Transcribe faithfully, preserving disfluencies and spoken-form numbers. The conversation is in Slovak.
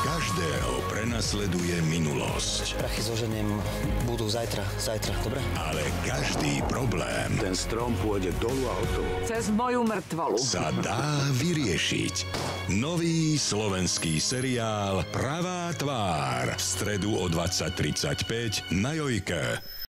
Každého prenasleduje minulosť. Prachy zoženiem budú zajtra, zajtra, dobre? Ale každý problém Ten strom pôjde dolu a hotovo. Cez moju mŕtvolu. sa dá vyriešiť. Nový slovenský seriál Pravá tvár v stredu o dvadsať tridsaťpäť na Jojke.